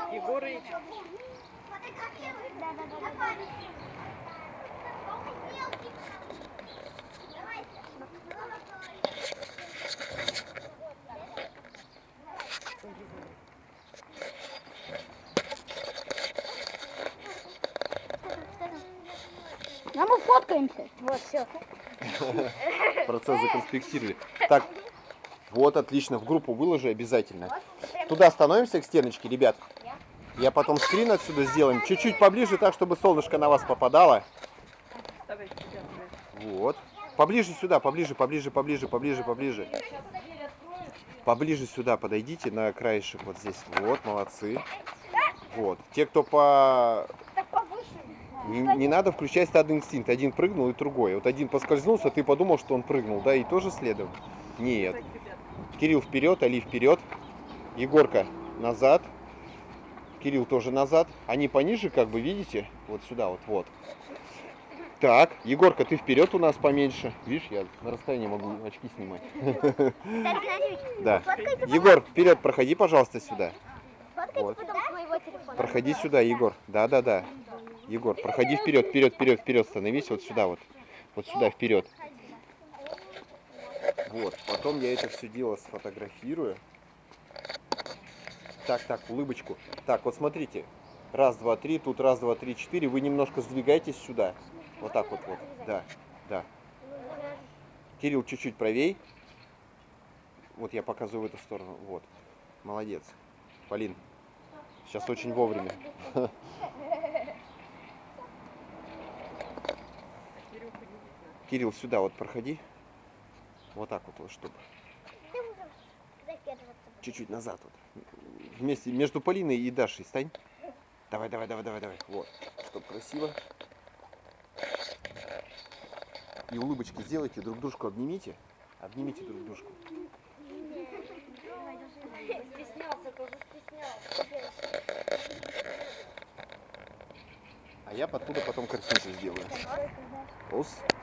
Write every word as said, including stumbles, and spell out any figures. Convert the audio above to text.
Егорыч. А мы фоткаемся. Вот, все. Процесс законспектировали. Так, вот, отлично, в группу выложи обязательно. Туда становимся к стеночке, ребят. Я потом скрин отсюда сделаем. Чуть-чуть поближе, так, чтобы солнышко на вас попадало. Вот. Поближе сюда, поближе, поближе, поближе, поближе, поближе. Поближе сюда подойдите, на краешек вот здесь. Вот, молодцы. Вот. Те, кто по... Не, не надо включать стадный инстинкт. Один прыгнул и другой. Вот один поскользнулся, ты подумал, что он прыгнул, да, и тоже следом? Нет. Кирилл вперед, Али вперед. Егорка назад. Кирилл тоже назад. Они пониже, как бы, видите? Вот сюда, вот, вот. Так, Егорка, ты вперед у нас поменьше. Видишь, я на расстоянии могу очки снимать. Да. Егор, вперед, проходи, пожалуйста, сюда. Вот. Проходи сюда, Егор. Да, да, да. Егор, проходи вперед, вперед, вперед, вперед, становись вот сюда вот. Вот сюда, вперед. Вот. Потом я это все дело сфотографирую. Так, так, улыбочку. Так, вот смотрите. Раз, два, три, тут раз, два, три, четыре. Вы немножко сдвигайтесь сюда. Вот так вот, вот. Да, да. Кирилл, чуть-чуть правей. Вот я показываю в эту сторону. Вот. Молодец. Полин, сейчас очень вовремя. Кирилл, сюда вот проходи. Вот так вот, вот, чтобы. Чуть-чуть назад вот. Вместе, между Полиной и Дашей стань. Давай, давай, давай, давай, давай. Вот. Чтоб красиво. И улыбочки сделайте, друг дружку обнимите. Обнимите друг дружку. Стеснялся, тоже стеснялся. А я оттуда потом картинку сделаю. Ос.